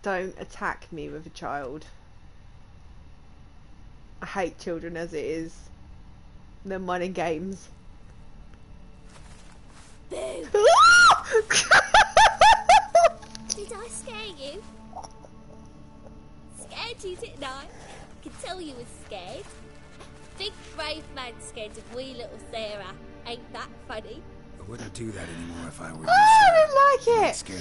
Don't attack me with a child. I hate children as it is. They're money games. Boo! Did I scare you? Scared you, didn't I? I could tell you was scared. Big brave man scared of wee little Sarah. Ain't that funny? I wouldn't do that anymore if I were you. I didn't like It it. scared